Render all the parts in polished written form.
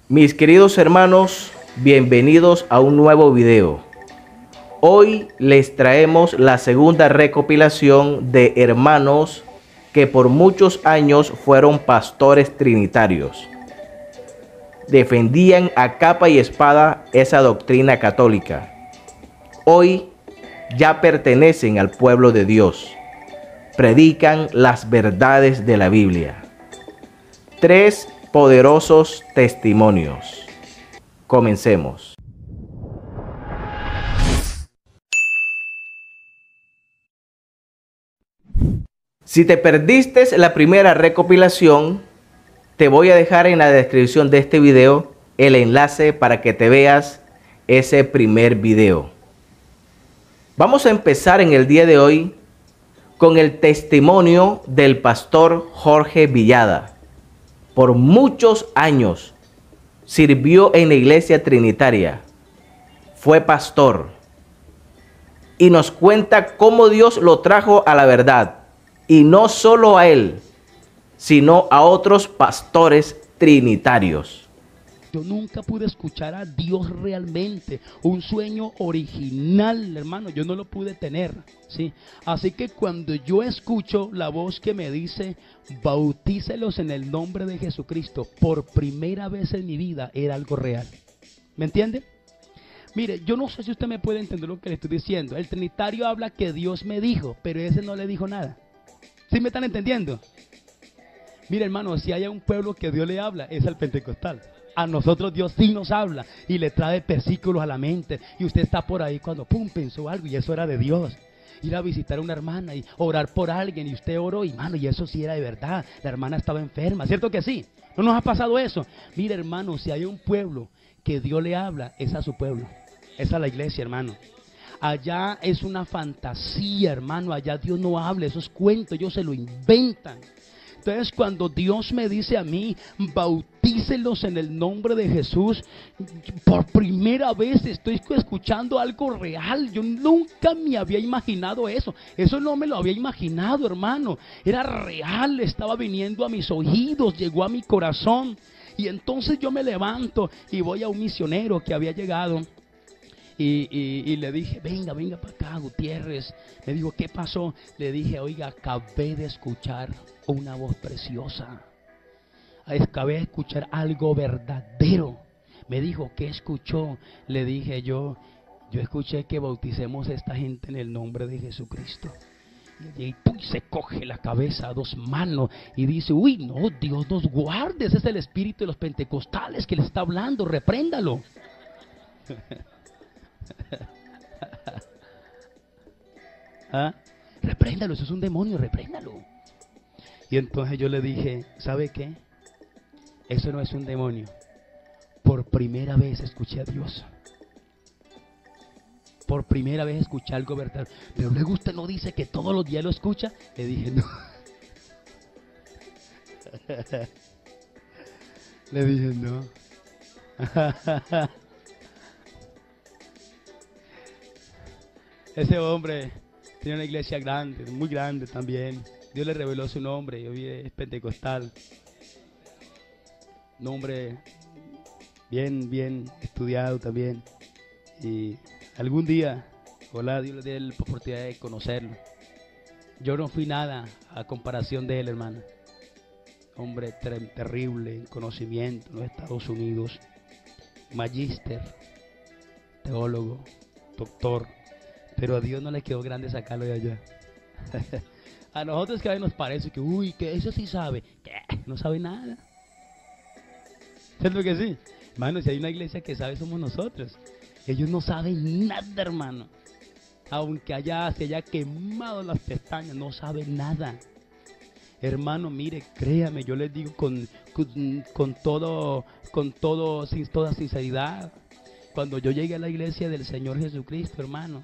Mis queridos hermanos, bienvenidos a un nuevo video. Hoy les traemos la segunda recopilación de hermanos que por muchos años fueron pastores trinitarios. Defendían a capa y espada esa doctrina católica. Hoy ya pertenecen al pueblo de Dios. Predican las verdades de la Biblia. 3 poderosos testimonios. Comencemos. Si te perdiste la primera recopilación, te voy a dejar en la descripción de este video el enlace para que te veas ese primer video. Vamos a empezar en el día de hoy con el testimonio del pastor Jorge Villada. Por muchos años sirvió en la iglesia trinitaria, fue pastor y nos cuenta cómo Dios lo trajo a la verdad, y no solo a él, sino a otros pastores trinitarios. Yo nunca pude escuchar a Dios realmente, un sueño original, hermano, yo no lo pude tener, ¿sí? Así que cuando yo escucho la voz que me dice, bautícelos en el nombre de Jesucristo, por primera vez en mi vida, era algo real. ¿Me entiende? Mire, yo no sé si usted me puede entender lo que le estoy diciendo. El trinitario habla que Dios me dijo, pero ese no le dijo nada. ¿Sí me están entendiendo? Mire, hermano, si hay un pueblo que Dios le habla, es el pentecostal. A nosotros Dios sí nos habla y le trae versículos a la mente. Y usted está por ahí cuando pum, pensó algo y eso era de Dios. Ir a visitar a una hermana y orar por alguien y usted oró y mano, y eso sí era de verdad. La hermana estaba enferma, ¿cierto que sí? ¿No nos ha pasado eso? Mire, hermano, si hay un pueblo que Dios le habla, es a su pueblo. Es a la iglesia, hermano. Allá es una fantasía, hermano. Allá Dios no habla, esos cuentos ellos se lo inventan. Entonces cuando Dios me dice a mí, bautícelos en el nombre de Jesús, por primera vez estoy escuchando algo real. Yo nunca me había imaginado eso. Eso no me lo había imaginado, hermano. Era real, estaba viniendo a mis oídos, llegó a mi corazón. Y entonces yo me levanto y voy a un misionero que había llegado. Y le dije, venga para acá, Gutiérrez. Me dijo, ¿qué pasó? Le dije, oiga, acabé de escuchar una voz preciosa. Acabé de escuchar algo verdadero. Me dijo, ¿qué escuchó? Le dije, yo escuché que bauticemos a esta gente en el nombre de Jesucristo. Y se coge la cabeza a 2 manos y dice, uy, no, Dios nos guarde. Ese es el espíritu de los pentecostales que le está hablando, repréndalo. ¿Ah? Repréndalo, eso es un demonio, repréndalo. Y entonces yo le dije, ¿sabe qué? Eso no es un demonio. Por primera vez escuché a Dios. Por primera vez escuché algo verdadero. Pero luego usted no dice que todos los días lo escucha. Le dije, no. Le dije, no. Ese hombre tiene una iglesia grande, muy grande también. Dios le reveló su nombre, y hoy es pentecostal. Un hombre bien estudiado también. Y algún día, ojalá Dios le dé la oportunidad de conocerlo. Yo no fui nada a comparación de él, hermano. Hombre terrible en conocimiento en los Estados Unidos. Magíster, teólogo, doctor. Pero a Dios no le quedó grande sacarlo de allá. A nosotros que a veces nos parece que, uy, que eso sí sabe. ¿Qué? No sabe nada. ¿Cierto que sí? Hermano, si hay una iglesia que sabe, somos nosotros. Ellos no saben nada, hermano. Aunque se haya quemado las pestañas, no saben nada. Hermano, mire, créame, yo les digo con toda sinceridad. Cuando yo llegué a la iglesia del Señor Jesucristo, hermano,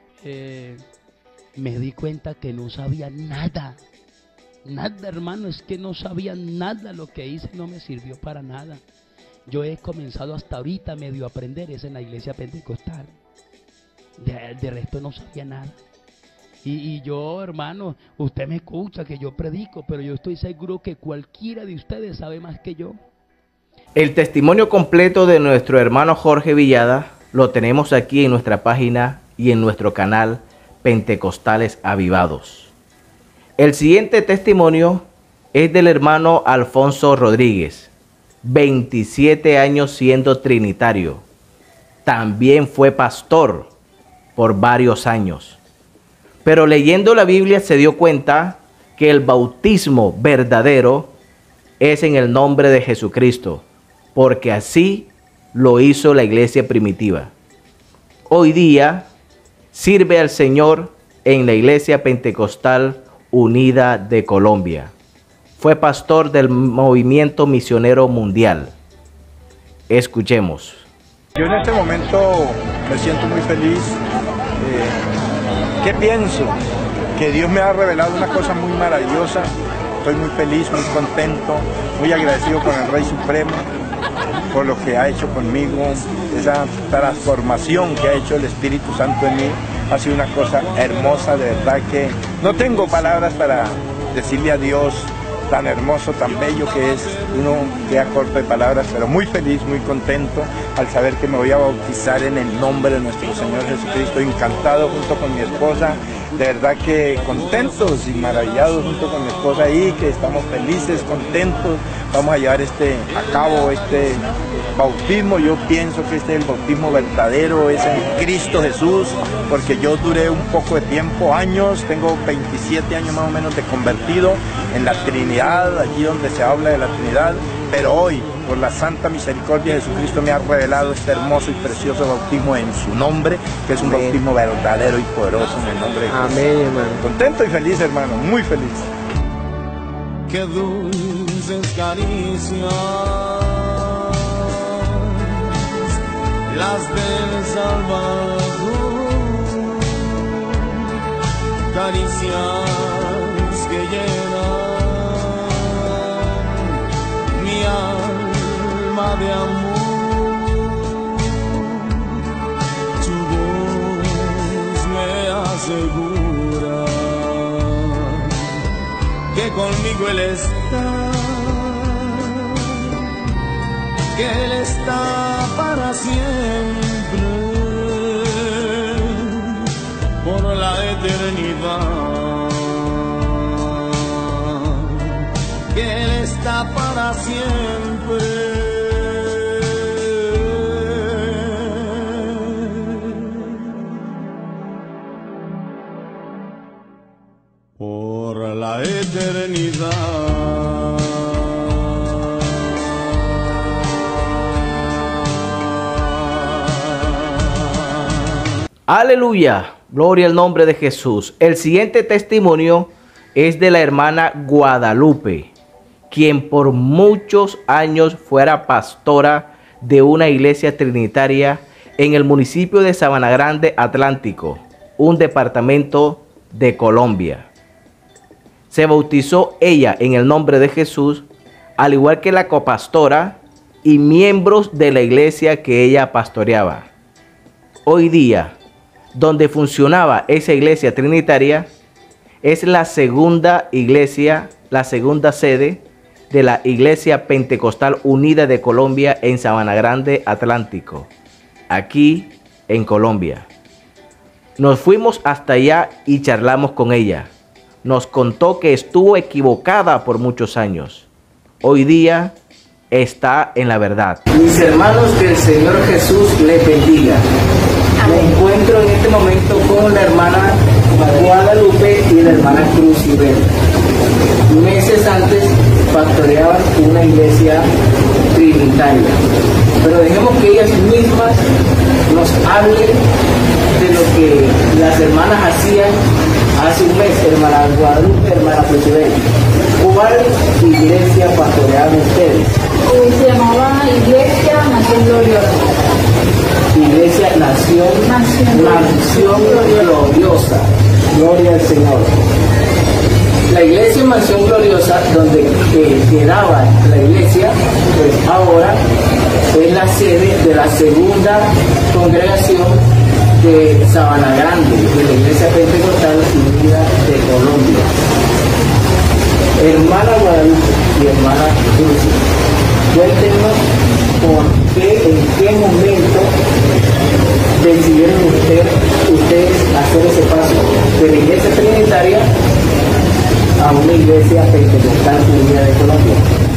me di cuenta que no sabía nada. Nada, hermano, es que no sabía nada. Lo que hice no me sirvió para nada. Yo he comenzado hasta ahorita medio a aprender, es en la iglesia pentecostal. De resto no sabía nada. Y yo, hermano, usted me escucha que yo predico, pero yo estoy seguro que cualquiera de ustedes sabe más que yo. El testimonio completo de nuestro hermano Jorge Villada lo tenemos aquí en nuestra página y en nuestro canal Pentecostales Avivados. El siguiente testimonio es del hermano Alfonso Rodríguez, 27 años siendo trinitario. También fue pastor por varios años. Pero leyendo la Biblia se dio cuenta que el bautismo verdadero es en el nombre de Jesucristo, porque así lo hizo la iglesia primitiva. Hoy día sirve al Señor en la Iglesia Pentecostal Unida de Colombia. Fue pastor del Movimiento Misionero Mundial. Escuchemos. Yo en este momento me siento muy feliz. ¿Qué pienso? Que Dios me ha revelado una cosa muy maravillosa. Estoy muy feliz, muy contento, muy agradecido con el Rey Supremo por lo que ha hecho conmigo. Esa transformación que ha hecho el Espíritu Santo en mí ha sido una cosa hermosa, de verdad que no tengo palabras para decirle a Dios tan hermoso, tan bello que es. Uno queda corto de palabras, pero muy feliz, muy contento al saber que me voy a bautizar en el nombre de nuestro Señor Jesucristo, encantado junto con mi esposa, de verdad que contentos y maravillados junto con mi esposa ahí, que estamos felices, contentos. Vamos a llevar a cabo este bautismo. Yo pienso que este es el bautismo verdadero, es en Cristo Jesús, porque yo duré un poco de tiempo, años, tengo 27 años más o menos de convertido en la Trinidad, allí donde se habla de la Trinidad, pero hoy, por la santa misericordia de Jesucristo, me ha revelado este hermoso y precioso bautismo en su nombre, que es un Amén. Bautismo verdadero y poderoso en el nombre de Jesús. Amén, hermano. Contento y feliz, hermano, muy feliz. Qué dulces caricias las del Salvador, caricias que llenan mi alma de amor. Tu voz me asegura que conmigo Él está, que Él está para siempre, por la eternidad, que Él está para siempre. Por la eternidad. Aleluya, gloria al nombre de Jesús. El siguiente testimonio es de la hermana Guadalupe, quien por muchos años fuera pastora de una iglesia trinitaria en el municipio de Sabana Grande, Atlántico, un departamento de Colombia. Se bautizó ella en el nombre de Jesús, al igual que la copastora y miembros de la iglesia que ella pastoreaba. Hoy día, donde funcionaba esa iglesia trinitaria, es la segunda iglesia, la segunda sede de la Iglesia Pentecostal Unida de Colombia en Sabana Grande, Atlántico, aquí en Colombia. Nos fuimos hasta allá y charlamos con ella. Nos contó que estuvo equivocada por muchos años. Hoy día está en la verdad. Mis hermanos, que el Señor Jesús les bendiga. Me encuentro en este momento con la hermana Guadalupe y la hermana Crucibel. Meses antes pastoreaban una iglesia trinitaria. Pero dejemos que ellas mismas nos hablen de lo que las hermanas hacían hace un mes, hermana Guadalupe, hermana Crucibel. ¿Cuál iglesia pastoreaban ustedes? Se llamaba Iglesia Nación Gloriosa. Iglesia Mansión Gloriosa. Gloria al Señor. La iglesia Mansión Gloriosa, donde quedaba la iglesia, pues ahora es la sede de la segunda congregación de Sabana Grande, de la Iglesia Pentecostal Unida de Colombia. Hermana Guadalupe y hermana Dulce, Cuéntenos por qué, en qué momento decidieron ustedes hacer ese paso de la iglesia trinitaria a una iglesia pentecostal unida de Colombia.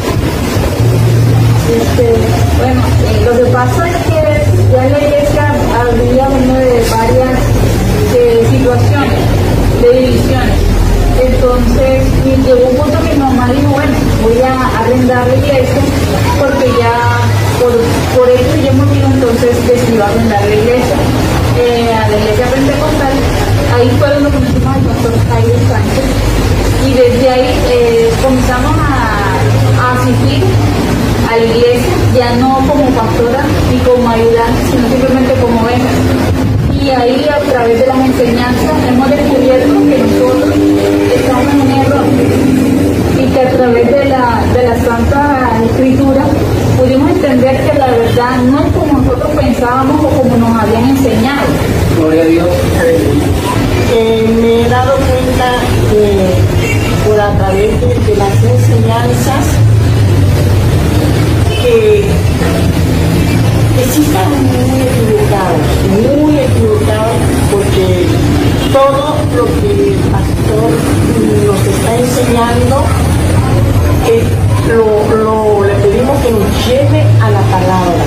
Bueno, lo que pasa es que ya la iglesia había venido de varias situaciones, de divisiones. Entonces llegó un punto que mi mamá dijo, bueno, voy a arrendar la iglesia porque ya por eso y yo motivo entonces decidió arrendar la iglesia. A la iglesia pentecostal, ahí fue donde conocimos al pastor Jairo Sánchez y desde ahí comenzamos a asistir a la iglesia, ya no como pastora ni como ayudante, sino simplemente como oveja. Y ahí a través de las enseñanzas hemos descubierto que nosotros estamos en un error y que a través de la Santa Escritura pudimos entender que la verdad no es como nosotros pensábamos o como nos habían enseñado. Gloria a Dios. Me he dado cuenta que por a través de las enseñanzas que sí están muy equivocados, porque todo lo que el pastor nos está enseñando le pedimos que nos lleve a la palabra.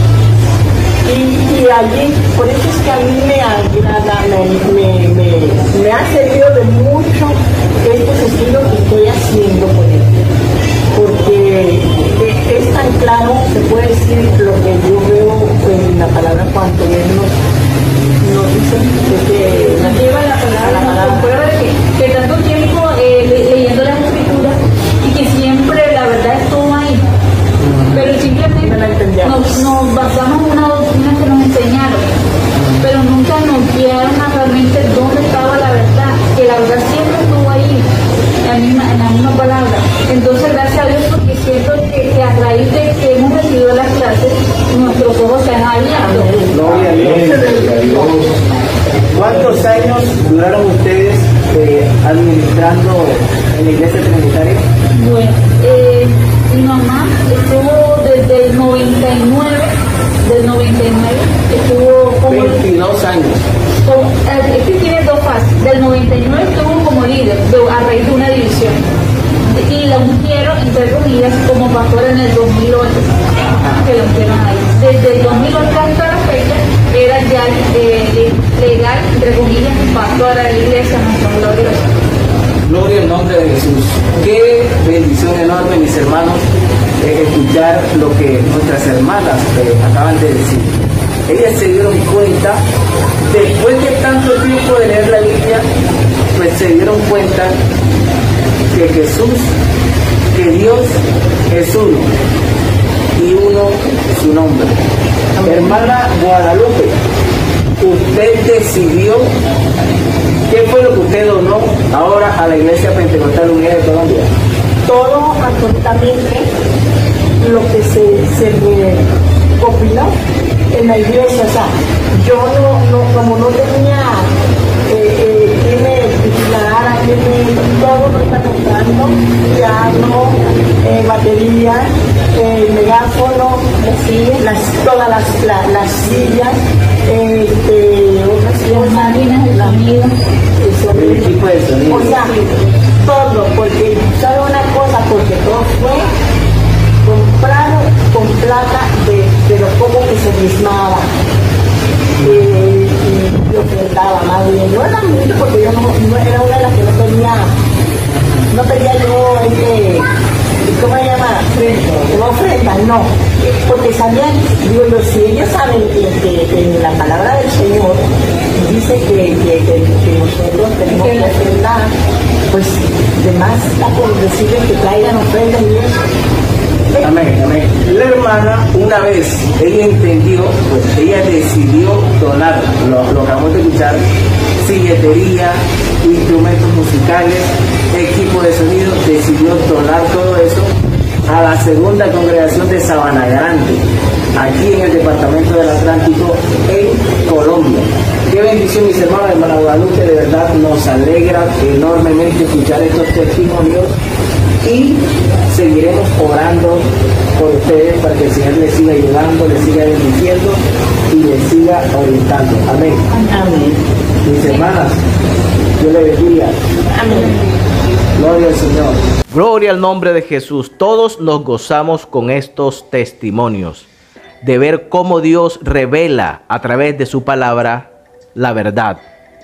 Y allí, por eso es que a mí me agrada, me ha servido de mucho estos estudios que estoy haciendo con él, porque es tan claro, se puede decir lo que yo veo en la palabra cuando él nos dice que Nos lleva a la palabra, nos comprueba que tanto tiempo leyendo las escrituras y que siempre la verdad estuvo ahí, pero simplemente nos basamos en una doctrina que nos enseñaron, pero nunca nos guiaron a realmente dónde estaba la verdad, que la verdad siempre estuvo ahí, en la misma palabra. Entonces gracias a Dios, porque siento que a raíz de que hemos recibido las clases, nuestros ojos se han abierto. Gloria a Dios. ¿Cuántos años duraron ustedes administrando en la iglesia trinitaria? Bueno, mi mamá estuvo desde el 99, estuvo como 22 años. Es que tiene dos fases. Del 99 estuvo como líder a raíz de una división y la ungieron, entre comillas, como pastora en el 2008, que la ungieron ahí. Desde el 2008 hasta la fecha era ya legal, entre comillas, pastora de la iglesia, nuestra gloriosa. Gloria al nombre de Jesús. Qué bendición enorme, mis hermanos, escuchar lo que nuestras hermanas acaban de decir. Ellas se dieron cuenta, después de tanto tiempo de leer la Biblia, pues se dieron cuenta que Jesús, que Dios es uno y uno su nombre. Hermana Guadalupe, usted decidió, ¿qué fue lo que usted donó ahora a la Iglesia Pentecostal Unida de Colombia? todo absolutamente lo que se me copiló en la iglesia. O sea, yo como no tenía que me vigilara, todo lo está comprando, piano, batería, megáfono, todas las sillas, otras sillas, máquinas de sonido, el equipo de sonido. o sea, todo, porque sabe una cosa, porque todo fue comprado con plata de lo poco que se diezmaba. Y yo ofrendaba más bien, no era mucho porque yo no era una de las que no tenía yo ¿cómo se llama? No ofrenda, no, porque sabían, digo yo, si ellos saben que en la palabra del Señor dice que nosotros tenemos que ofrendar, pues demás está por decirles que traigan ofrendas y eso. Amén, amén. La hermana, una vez ella entendió, pues ella decidió donar, lo acabamos de escuchar, silletería, instrumentos musicales, equipo de sonido, decidió donar todo eso a la segunda congregación de Sabana Grande, aquí en el departamento del Atlántico, en Colombia. Qué bendición, mis hermanos, hermana Guadalupe, de verdad nos alegra enormemente escuchar estos testimonios y seguiremos orando por ustedes para que el Señor les siga ayudando, les siga bendiciendo y les siga orientando. Amén. Amén. Mis hermanas, Dios les bendiga. Amén. Gloria al Señor. Gloria al nombre de Jesús. Todos nos gozamos con estos testimonios de ver cómo Dios revela a través de su palabra la verdad.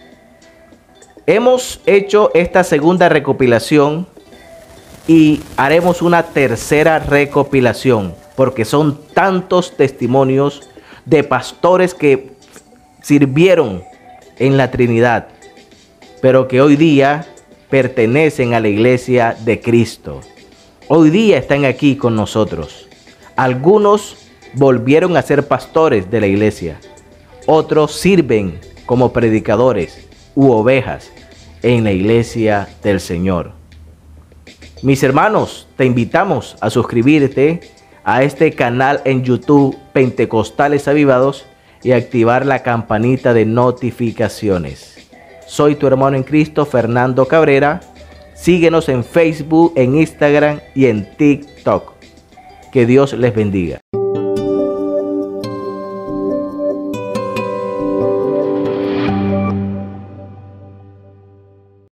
Hemos hecho esta segunda recopilación y haremos una tercera recopilación porque son tantos testimonios de pastores que sirvieron en la Trinidad, pero que hoy día pertenecen a la iglesia de Cristo. Hoy día están aquí con nosotros. Algunos volvieron a ser pastores de la iglesia. Otros sirven como predicadores u ovejas en la iglesia del Señor. Mis hermanos, te invitamos a suscribirte a este canal en YouTube Pentecostales Avivados y activar la campanita de notificaciones. Soy tu hermano en Cristo, Fernando Cabrera. Síguenos en Facebook, en Instagram y en TikTok. Que Dios les bendiga.